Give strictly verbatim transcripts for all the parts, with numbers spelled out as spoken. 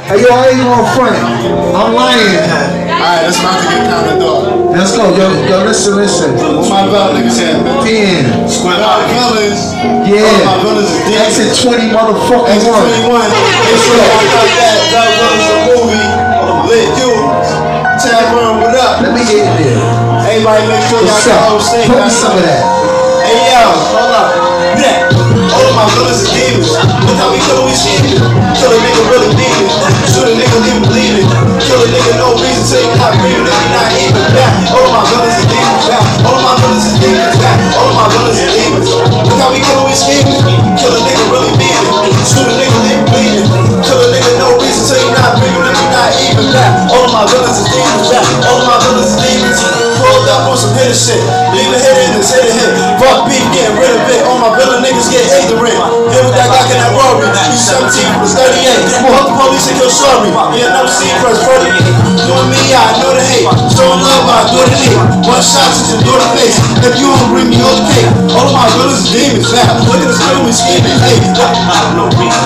Hey, yo, I ain't gonna front. I'm lying. Alright, that's about to get kind of dark. Let's go, yo, yo, listen, listen. What's my belt niggas have, man? ten. Square out villains. Yeah. All my villains is dead. Exit twenty motherfucking Exit one. twenty-one. It's sure I got that. That was a movie. Lit you. Tavern, what up? Let me get in there. Everybody make sure y'all What's got up? whole steak. Put me some of that. Hey, yo, hold up. Yeah. All of my villains is demons. Look how we kill, we scheming. Kill a nigga really demon. Shoot a nigga, leave him bleeding. Kill a nigga, no reason till you not breathing. If you not even back. All of my villains is demons back. All of my villains is demons back. All of my villains is demons. Look how we kill, we scheming. Kill a nigga really meaning. Shoot a nigga, leave him bleeding. Kill a nigga, no reason till you not breathing. If you not even back. All of my villains is demons back. All of my villains is demons. Pulled up on some hitter shit. Leave a hit in this, hit a hit. Fuck beef, getting rid of it. All my villain niggas get ignorant. Hit with that Glock and that Rory. You seventeen was thirty-eight. Fuck the police and kill Shorty. Yeah, no C first forty. Doing me, I know the hate. Showing love, I do the hate. One shot to your door to face. If you don't bring me on the cake. All of my villains is demons. Now, look at this film we scheming. Hey, no reason.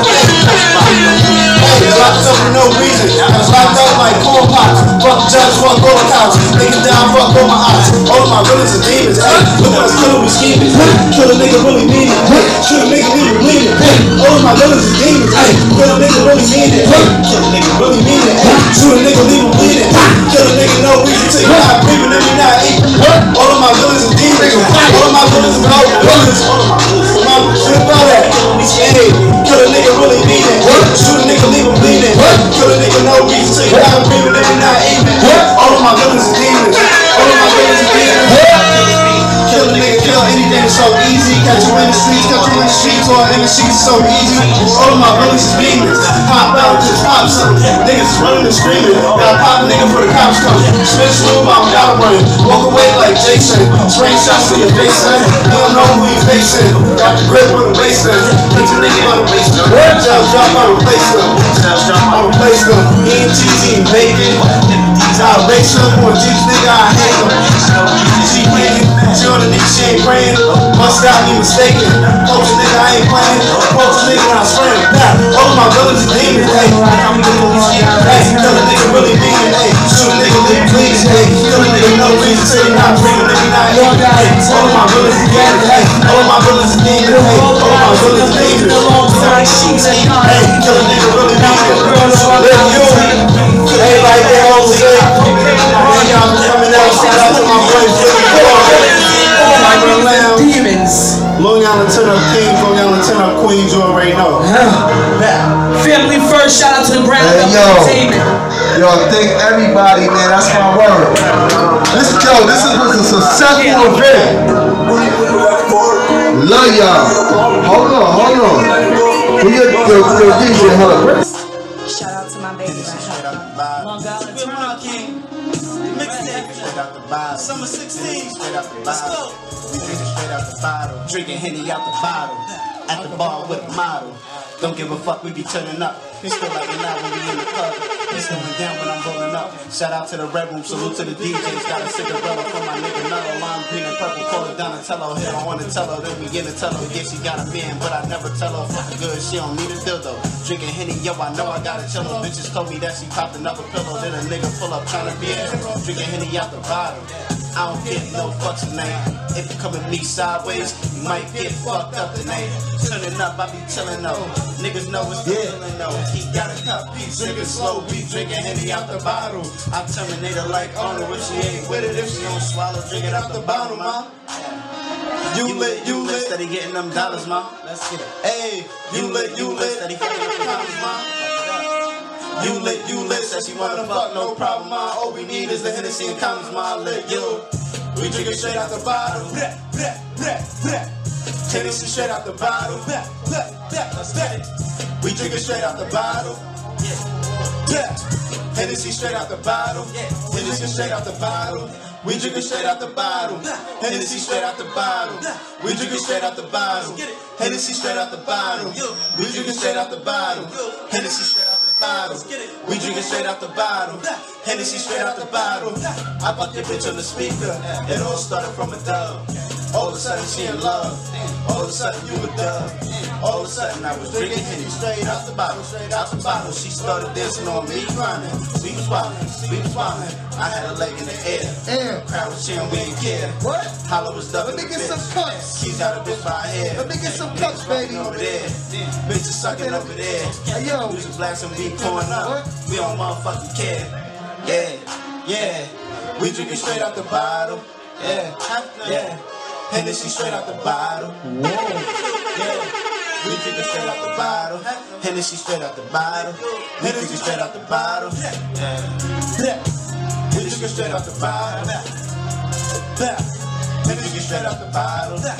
Hey, locked up for no reason. I was locked up like corn pots. Fuck the judge, fuck all the cops. Nigga down, fuck all my eyes. All of my villains are demons. Hey, look at us killing, we scheming. Kill a nigga really mean it. Shoot a nigga really mean it. All of my villains are demons. Hey, kill a nigga really mean it. Kill a nigga really mean it. Shoot a nigga leave him bleeding. Kill a nigga no reason till you're not breathing and you're not eating. All of my villains are demons. All of my villains are no villains. All of my villains. Shit about that. Hey, kill a nigga really mean it. Shoot a nigga leave him bleeding. Kill a nigga no reason till you're not breathing and you're not eating. All of my villains are demons. All of my villains are demons. Kill a nigga, kill anything so easy. Catch you in the streets, catch you in the streets, or in the streets so easy. All of my villains is demons. Hop out, just pop something. Niggas is running and screaming. Gotta pop a nigga for the cops come. Switch move, I'm gotta run. Walk away like Jason. Spring shots to your face, son. You don't know who you facing. Got the grip on the waistline. Hit your nigga on the waistline. Jump, jump, I replace them. Jump, jump, I replace them. E and T's eating bacon. I race them. For a G's nigga, I hate them. She praying. She on the knee, she ain't praying. Must got me mistaken. Post nigga, I ain't playing. Post nigga, I'm spraying back. All of my villains are demons, hey. Hey, kill a nigga really mean it, hey. Shoot a nigga live bleeding, hey. Kill a nigga no reason till you're not breathing, if you're not eating, hey. All of my villains are demons, hey. All of my villains are demons, hey. All of my villains are demons. Hey, kill a nigga really mean it. Live you. Everybody there all the way. Y'all coming out, shout out to my boys. Demons. Long Island turn up kings, Long Island turn up queens, you already know. Family first, shout out to the Brown Hey, yo. Entertainment. Yo, thank everybody, man. That's my word. This, yo, this is, was a successful event. Love y'all. Hold on, hold on. Who your, your, your D J, hold on. Shout out to my baby right now. Long Island turn up king. Summer sixteen, let's go. We drinking straight out the bottle, drinking Henny out the bottle. At the bar with a model. Don't give a fuck, we be turning up. It's still like it now when we in the club. It's going down when I'm rolling up. Shout out to the Red Room, salute to the D Js. Got a cigarette from my nigga Nello. Lime green and purple, call it Donatello. Hit on the tello, then we in the tello. Yeah, she got a man, but I never tell her. Fucking good, she don't need a dildo. Drinking Henny, yo, I know I gotta chill her. Bitches told me that she popped another pillow. Then a nigga pull up trying to be a hero. Drinking Henny out the bottle. I don't get no fucks tonight. If you come at me sideways, you might get fucked up tonight. Turning up, I be chillin' though. Niggas know it's the feeling though. He got a cup, he drinking slow, we drinking Henny out the bottle. I terminate her like Arnold if she ain't with it. If she don't swallow, drink it out the bottle, ma. You lit, you lit, steady getting them dollars, ma. Let's get it. Hey, you lit, you lit, steady fucking up the dollars, ma. You lit, you lit, said she wanna fuck, no problem, ma. All we need is the Hennessy and condoms, ma. Lit, yo. We drinking straight out the bottle. Hennessy straight out the bottle. Let's get it. We drinking straight out the bottle. Yeah. Hennessy straight out the bottle. Hennessy straight out the bottle. We drinking straight out the bottle. Hennessy straight out the bottle. We drinking straight out the bottle. Hennessy straight out the bottle. We drinking straight out the bottle. Hennessy straight out the bottle. We drinking straight out the bottle. Hennessy straight out the bottle. I fucked your bitch on the speaker. It all started from a dub. All of a sudden she in love. All of a sudden you a dub. All of a sudden I was drinking Henny straight out the bottle, straight out the bottle. She started dancing on me, grinding. We was wildin', we was wildin'. I had a leg in the air. Air. Crowd was cheering, we didn't care. What? Holla was ducking. Let me the get bitch. some cups. Keys out of bitch by her hair. Let me get some cups, baby. Over there. Bitches sucking over there. Hey, yo. Music blasting, we pouring up. What? We don't motherfucking care. Yeah, yeah. We drinking straight out the bottle. Yeah, yeah. Hennessy straight out the bottle. Whoa. Yeah. We drinking straight out the bottle. Hennessy straight out the bottle. We drinking straight out the bottle. Yeah. Yeah. We drinking straight out the bottle. Yeah. We drinking straight out the bottle. Yeah.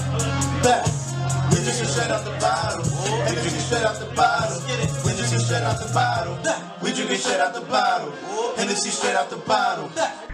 We drinking straight out the bottle. We drinking straight out the bottle. We drinking straight out the bottle. We drinking straight out the bottle. Hennessy straight out the bottle.